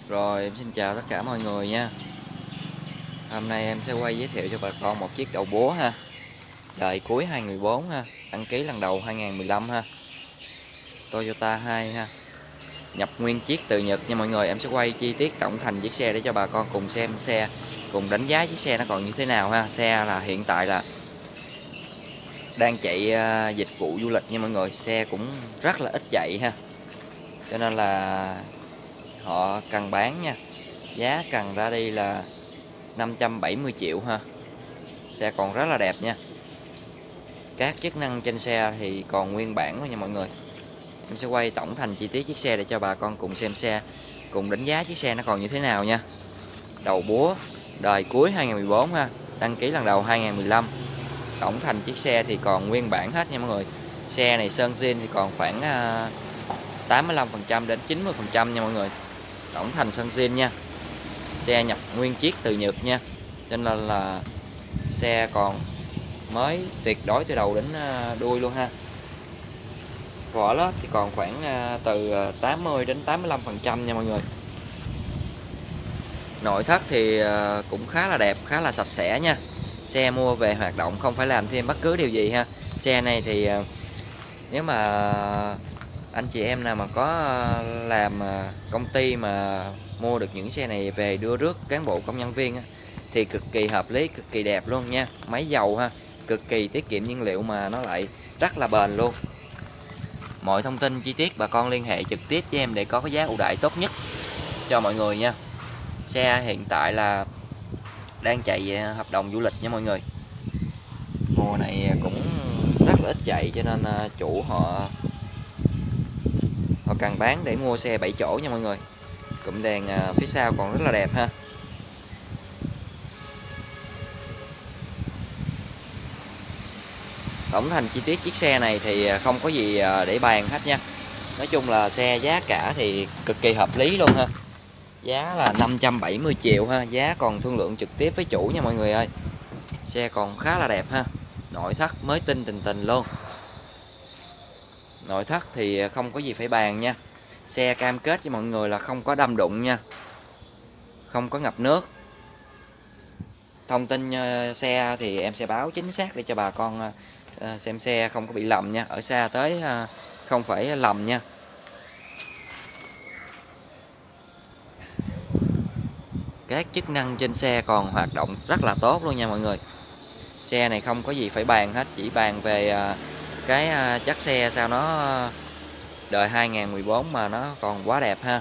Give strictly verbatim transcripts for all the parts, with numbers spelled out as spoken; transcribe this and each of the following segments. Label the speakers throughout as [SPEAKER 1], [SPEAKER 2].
[SPEAKER 1] Rồi em xin chào tất cả mọi người nha. Hôm nay em sẽ quay giới thiệu cho bà con một chiếc đầu búa ha. Đời cuối hai không một bốn ha, đăng ký lần đầu hai không một lăm ha. Toyota hai ha. Nhập nguyên chiếc từ Nhật nha mọi người. Em sẽ quay chi tiết tổng thành chiếc xe để cho bà con cùng xem xe, cùng đánh giá chiếc xe nó còn như thế nào ha. Xe là hiện tại là đang chạy uh, dịch vụ du lịch nha mọi người. Xe cũng rất là ít chạy ha, cho nên là họ cần bán nha. Giá cần ra đi là năm trăm bảy mươi triệu ha. Xe còn rất là đẹp nha. Các chức năng trên xe thì còn nguyên bản thôi nha mọi người. Em sẽ quay tổng thành chi tiết chiếc xe để cho bà con cùng xem xe, cùng đánh giá chiếc xe nó còn như thế nào nha. Đầu búa đời cuối hai không một bốn ha, đăng ký lần đầu hai không một lăm. Tổng thành chiếc xe thì còn nguyên bản hết nha mọi người. Xe này sơn zin thì còn khoảng tám mươi lăm phần trăm đến chín mươi phần trăm nha mọi người. Tổng thành sơn zin nha. Xe nhập nguyên chiếc từ Nhật nha, cho nên là xe còn mới tuyệt đối từ đầu đến đuôi luôn ha. Vỏ lốp thì còn khoảng từ tám mươi đến tám mươi lăm phần trăm nha mọi người. Nội thất thì cũng khá là đẹp, khá là sạch sẽ nha. Xe mua về hoạt động, không phải làm thêm bất cứ điều gì ha. Xe này thì nếu mà anh chị em nào mà có làm công ty mà mua được những xe này về đưa rước cán bộ công nhân viên á, thì cực kỳ hợp lý, cực kỳ đẹp luôn nha. Máy dầu ha, cực kỳ tiết kiệm nhiên liệu mà nó lại rất là bền luôn. Mọi thông tin chi tiết bà con liên hệ trực tiếp với em để có cái giá ưu đãi tốt nhất cho mọi người nha. Xe hiện tại là đang chạy hợp đồng du lịch nha mọi người. Mùa này cũng rất là ít chạy, cho nên chủ họ họ cần bán để mua xe bảy chỗ nha mọi người. Cụm đèn phía sau còn rất là đẹp ha. Tổng thành chi tiết chiếc xe này thì không có gì để bàn hết nha. Nói chung là xe giá cả thì cực kỳ hợp lý luôn ha. Giá là năm trăm bảy mươi triệu ha. Giá còn thương lượng trực tiếp với chủ nha mọi người ơi. Xe còn khá là đẹp ha. Nội thất mới tinh tình tình luôn. Nội thất thì không có gì phải bàn nha. Xe cam kết với mọi người là không có đâm đụng nha, không có ngập nước. Thông tin xe thì em sẽ báo chính xác để cho bà con xem xe không có bị lầm nha. Ở xa tới không phải lầm nha. Các chức năng trên xe còn hoạt động rất là tốt luôn nha mọi người. Xe này không có gì phải bàn hết, chỉ bàn về cái chất xe sao nó đời hai không một bốn mà nó còn quá đẹp ha.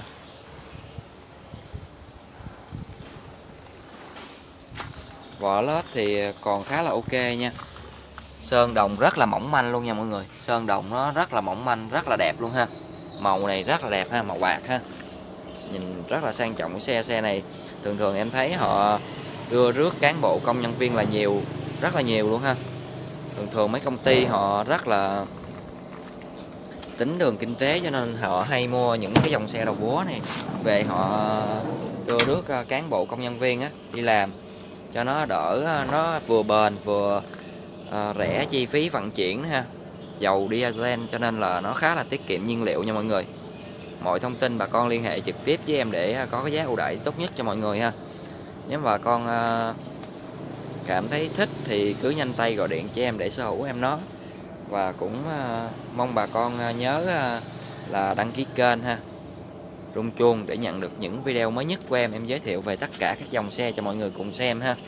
[SPEAKER 1] Vỏ lốp thì còn khá là ok nha. Sơn đồng rất là mỏng manh luôn nha mọi người. Sơn đồng nó rất là mỏng manh, rất là đẹp luôn ha. Màu này rất là đẹp ha, màu bạc ha. Nhìn rất là sang trọng. Cái xe xe này thường thường em thấy họ đưa rước cán bộ công nhân viên là nhiều, rất là nhiều luôn ha. Thường thường mấy công ty họ rất là tính đường kinh tế, cho nên họ hay mua những cái dòng xe đầu búa này về họ đưa rước cán bộ công nhân viên á đi làm, cho nó đỡ, nó vừa bền vừa à, rẻ chi phí vận chuyển ha. Dầu diesel cho nên là nó khá là tiết kiệm nhiên liệu nha mọi người. Mọi thông tin bà con liên hệ trực tiếp với em để có cái giá ưu đãi tốt nhất cho mọi người ha. Nếu bà con à, cảm thấy thích thì cứ nhanh tay gọi điện cho em để sở hữu em nó. Và cũng à, mong bà con à, nhớ à, là đăng ký kênh ha, rung chuông để nhận được những video mới nhất của em. Em giới thiệu về tất cả các dòng xe cho mọi người cùng xem ha.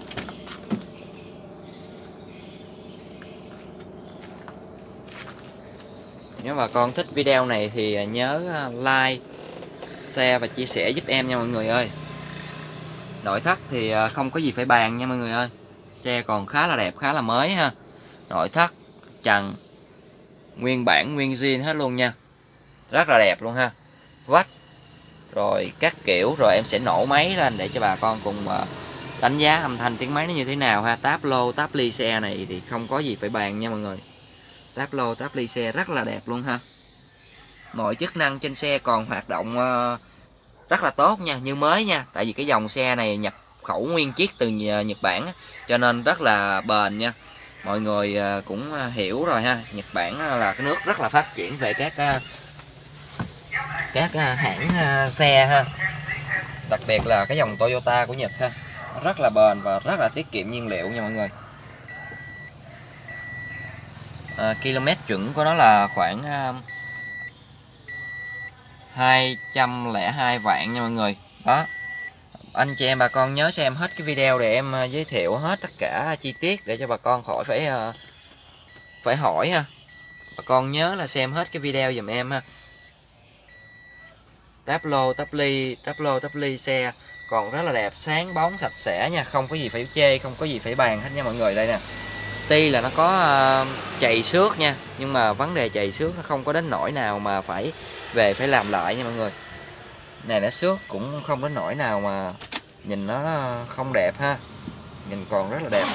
[SPEAKER 1] Nếu bà con thích video này thì nhớ like, share và chia sẻ giúp em nha mọi người ơi. Nội thất thì không có gì phải bàn nha mọi người ơi. Xe còn khá là đẹp, khá là mới ha. Nội thất trần nguyên bản, nguyên zin hết luôn nha. Rất là đẹp luôn ha. Vách rồi các kiểu, rồi em sẽ nổ máy lên để cho bà con cùng đánh giá âm thanh tiếng máy nó như thế nào ha. Táp lô, táp ly xe này thì không có gì phải bàn nha mọi người. Táp lô, táp ly xe rất là đẹp luôn ha. Mọi chức năng trên xe còn hoạt động rất là tốt nha, như mới nha. Tại vì cái dòng xe này nhập khẩu nguyên chiếc từ Nhật Bản, cho nên rất là bền nha. Mọi người cũng hiểu rồi ha. Nhật Bản là cái nước rất là phát triển về các các hãng xe ha. Đặc biệt là cái dòng Toyota của Nhật ha, nó rất là bền và rất là tiết kiệm nhiên liệu nha mọi người. À, km chuẩn của nó là khoảng uh, hai trăm lẻ hai vạn nha mọi người. Đó, anh chị em bà con nhớ xem hết cái video để em giới thiệu hết tất cả chi tiết để cho bà con khỏi phải uh, phải hỏi ha. Bà con nhớ là xem hết cái video giùm em ha. Táp lô, táp ly, táp lô, táp ly xe còn rất là đẹp, sáng bóng, sạch sẽ nha, không có gì phải chê, không có gì phải bàn hết nha mọi người. Đây nè, tuy là nó có uh, chày xước nha, nhưng mà vấn đề chày xước nó không có đến nỗi nào mà phải về phải làm lại nha mọi người. Này nó xước cũng không đến nỗi nào mà nhìn nó không đẹp ha, nhìn còn rất là đẹp.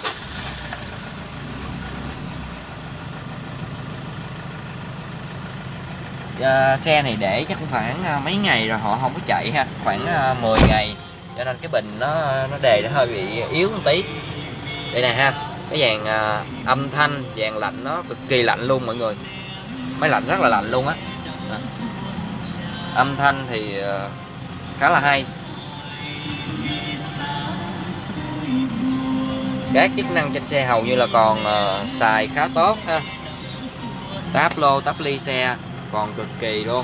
[SPEAKER 1] Uh, xe này để chắc cũng khoảng uh, mấy ngày rồi họ không có chạy ha, khoảng uh, mười ngày, cho nên cái bình nó nó đề nó hơi bị yếu một tí. Đây nè ha, cái dàn uh, âm thanh, dàn lạnh nó cực kỳ lạnh luôn mọi người, máy lạnh rất là lạnh luôn á. Âm thanh thì uh, khá là hay. Các chức năng trên xe hầu như là còn uh, xài khá tốt ha. Táp lô, táp ly xe còn cực kỳ luôn.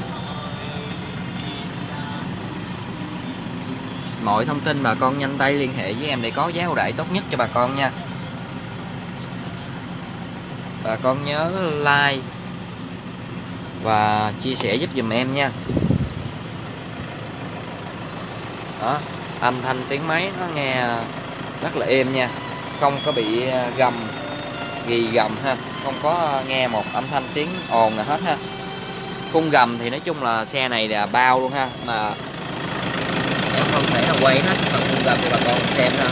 [SPEAKER 1] Mọi thông tin bà con nhanh tay liên hệ với em để có giá ưu đãi tốt nhất cho bà con nha. Bà con nhớ like và chia sẻ giúp dùm em nha. Đó, âm thanh tiếng máy nó nghe rất là êm nha, không có bị gầm gì gầm ha, không có nghe một âm thanh tiếng ồn nào hết ha. Khung gầm thì nói chung là xe này là bao luôn ha, mà em không thể nào quay hết phần khung gầm cho bà con xem ha.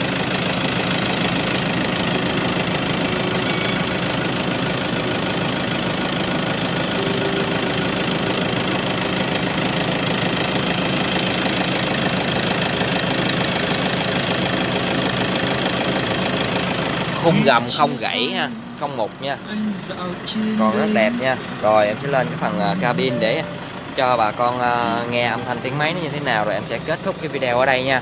[SPEAKER 1] Khung gầm không gãy ha, không mục nha, còn rất đẹp nha. Rồi em sẽ lên cái phần uh, cabin để cho bà con uh, nghe âm thanh tiếng máy nó như thế nào, rồi em sẽ kết thúc cái video ở đây nha.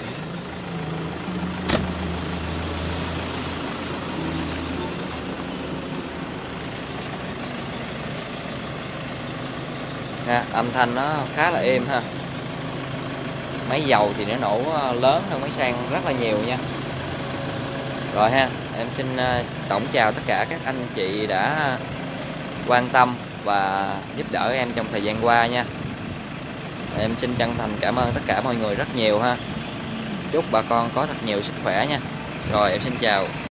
[SPEAKER 1] Nha, âm thanh nó khá là êm ha. Máy dầu thì nó nổ lớn hơn máy xăng rất là nhiều nha. Rồi ha, em xin tổng chào tất cả các anh chị đã quan tâm và giúp đỡ em trong thời gian qua nha. Em xin chân thành cảm ơn tất cả mọi người rất nhiều ha. Chúc bà con có thật nhiều sức khỏe nha. Rồi em xin chào.